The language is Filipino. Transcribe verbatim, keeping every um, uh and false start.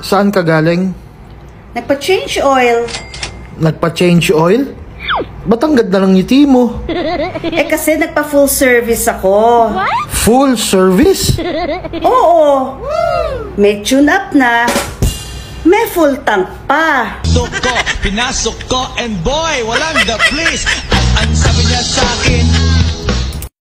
Saan ka galing? Nagpa-change oil. Nagpa-change oil? Ba't ang ganda ng ngiti mo? Eh kasi nagpa-full service ako. Full service? Oo. May tune-up na. May full tank pa. Suko, pinasok ko, and boy, walang the place. At ang sabi niya sa akin,